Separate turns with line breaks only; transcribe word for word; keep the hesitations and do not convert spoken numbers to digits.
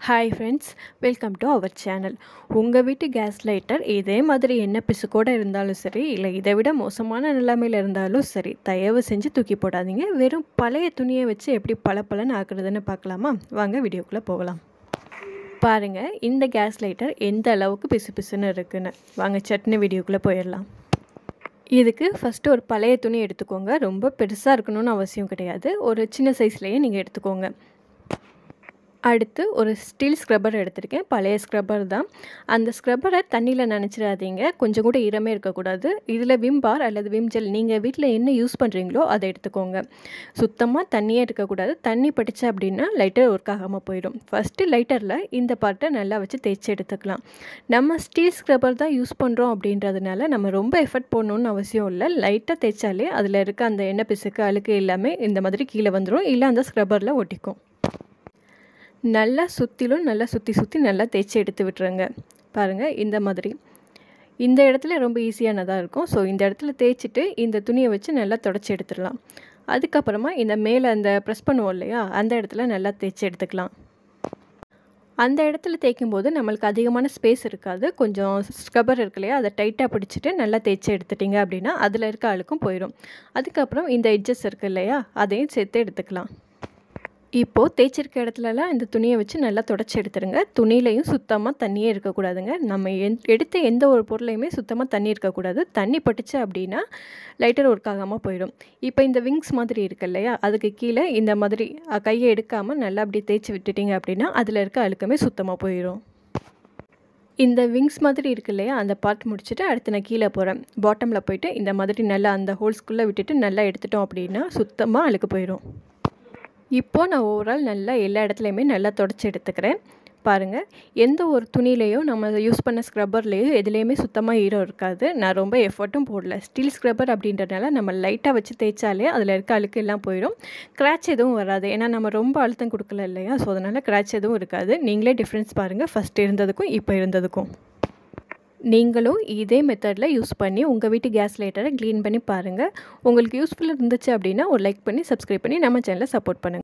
Hi friends, welcome to our channel. உங்கள் வீட்டு case lighter இதே மாதிரி என்ன பிசுக்கோடு இருந்தாலும் சரி, இல்லை இதை விட மோசமான நிலைமையில் இருந்தாலும் சரி, தயவு செஞ்சு தூக்கி போடாதீங்க. வெறும் பழைய துணியை வச்சு எப்படி பளபளன்னு ஆக்குறதுன்னு பார்க்கலாமா? வாங்க வீடியோக்குள்ளே போகலாம். பாருங்கள், இந்த கேஸ் லைட்டர் எந்த அளவுக்கு பிசு பிசுன்னு இருக்குன்னு. வாங்க சட்னி வீடியோக்குள்ளே போயிடலாம். இதுக்கு ஃபஸ்ட்டு ஒரு பழைய துணி எடுத்துக்கோங்க. ரொம்ப பெருசாக இருக்கணும்னு அவசியம் கிடையாது. ஒரு சின்ன சைஸ்லேயே நீங்கள் எடுத்துக்கோங்க. அடுத்து ஒரு ஸ்டீல் ஸ்க்ரப்பர் எடுத்திருக்கேன். பழைய ஸ்க்ரப்பர் தான். அந்த ஸ்க்ரப்பரை தண்ணியில் நனைச்சிடாதீங்க. கொஞ்சம் கூட ஈரமே இருக்கக்கூடாது. இதில் விம் பார் அல்லது விம் ஜெல் நீங்கள் வீட்டில் என்ன யூஸ் பண்ணுறீங்களோ அதை எடுத்துக்கோங்க. சுத்தமாக தண்ணியே இருக்கக்கூடாது. தண்ணி பட்டுச்சு அப்படின்னா லைட்டர் ஒர்க் ஆகாமல் போயிடும். ஃபஸ்ட்டு லைட்டரில் இந்த பார்ட்டை நல்லா வச்சு தேய்ச்சி எடுத்துக்கலாம். நம்ம ஸ்டீல் ஸ்க்ரப்பர் தான் யூஸ் பண்ணுறோம் அப்படின்றதுனால நம்ம ரொம்ப எஃபர்ட் போடணுன்னு அவசியம் இல்லை. லைட்டாக தேய்ச்சாலே அதில் இருக்க அந்த எண்ணெய் பிசுக்கு அழுக்கு எல்லாமே இந்த மாதிரி கீழே வந்துடும். இல்லை அந்த ஸ்க்ரப்பரில் ஒட்டிக்கும். நல்லா சுற்றிலும் நல்லா சுற்றி சுற்றி நல்லா தேய்ச்சி எடுத்து விட்டுருங்க. பாருங்கள், இந்த மாதிரி இந்த இடத்துல ரொம்ப ஈஸியானதாக இருக்கும். ஸோ இந்த இடத்துல தேய்ச்சிட்டு இந்த துணியை வச்சு நல்லா தொடச்சி எடுத்துடலாம். அதுக்கப்புறமா இந்த மேலே அந்த ப்ரெஸ் பண்ணுவோம் இல்லையா, அந்த இடத்துல நல்லா தேய்ச்சி எடுத்துக்கலாம். அந்த இடத்துல தேய்க்கும் போது நம்மளுக்கு அதிகமான ஸ்பேஸ் இருக்காது. கொஞ்சம் ஸ்க்ரப்பர் இருக்கு இல்லையா, அதை டைட்டாக பிடிச்சிட்டு நல்லா தேய்ச்சி எடுத்துட்டிங்க அப்படின்னா அதில் இருக்க அழுக்கும் போயிடும். அதுக்கப்புறம் இந்த எட்ஜஸ் இருக்குது இல்லையா, அதையும் சேர்த்து எடுத்துக்கலாம். இப்போது தேய்ச்சிருக்க இடத்துலலாம் இந்த துணியை வச்சு நல்லா தொடச்சி எடுத்துருங்க. துணியிலையும் சுத்தமாக தண்ணியே இருக்கக்கூடாதுங்க. நம்ம எந் எடுத்த எந்த ஒரு பொருளையுமே சுத்தமாக தண்ணி இருக்கக்கூடாது. தண்ணி பட்டுச்சு அப்படின்னா லைட்டர் ஒர்க் ஆகாமல் போயிடும். இப்போ இந்த விங்ஸ் மாதிரி இருக்கு இல்லையா, அதுக்கு கீழே இந்த மாதிரி கையை எடுக்காமல் நல்லா அப்படி தேய்ச்சி விட்டுட்டிங்க அப்படின்னா அதில் இருக்க அழுக்கமே சுத்தமாக போயிடும். இந்த விங்ஸ் மாதிரி இருக்கு இல்லையா, அந்த பார்ட் முடிச்சுட்டு அடுத்து நான் கீழே போகிறேன். பாட்டமில் போய்ட்டு இந்த மாதிரி நல்லா அந்த ஹோல்ஸ்குள்ளே விட்டுட்டு நல்லா எடுத்துட்டோம் அப்படின்னா சுத்தமாக அழுக்கு போயிடும். இப்போது நான் ஓவரால் நல்லா எல்லா இடத்துலையுமே நல்லா தொடச்சி எடுத்துக்கிறேன். பாருங்கள், எந்த ஒரு துணியிலையும் நம்ம யூஸ் பண்ண ஸ்க்ரப்பர்லேயும் எதுலேயுமே சுத்தமாக ஈரம் இருக்காது. நான் ரொம்ப எஃபர்ட்டும் போடல. ஸ்டீல் ஸ்க்ரப்பர் அப்படின்றதுனால நம்ம லைட்டாக வச்சு தேய்ச்சாலே அதில் இருக்க அழுக்கு எல்லாம் போயிடும். கிராச் எதுவும் வராது. ஏன்னா நம்ம ரொம்ப அழுத்தம் கொடுக்கல இல்லையா, ஸோ அதனால் கிராச் எதுவும் இருக்காது. நீங்களே டிஃப்ரென்ஸ் பாருங்கள், ஃபஸ்ட்டு இருந்ததுக்கும் இப்போ இருந்ததுக்கும். நீங்களும் இதே மெத்தடில் யூஸ் பண்ணி உங்கள் வீட்டு கேஸ் லைட்டரை க்ளீன் பண்ணி பாருங்கள். உங்களுக்கு யூஸ்ஃபுல்லாக இருந்துச்சு அப்படின்னா ஒரு லைக் பண்ணி சப்ஸ்கிரைப் பண்ணி நம்ம சேனலை சப்போர்ட் பண்ணுங்கள்.